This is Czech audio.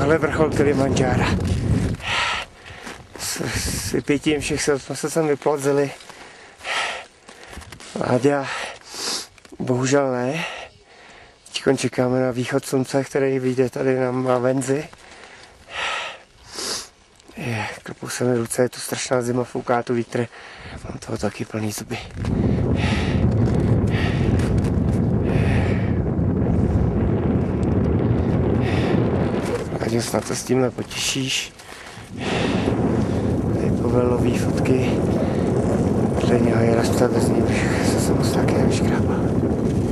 Tohle vrchol Kilimandžára. S vypětím všech jsme se sem vyplazili. Láďa bohužel ne. Teď čekáme na východ slunce, který vyjde tady na Venzi. Klopou se mi ruce, je to strašná zima, fouká tu vítr. Mám toho taky plný zuby. Láďo, snad se s tímhle potěšíš. Tady povelový fotky. Podle něho je rastat bez ní, bych se moc taky nevyškrápal.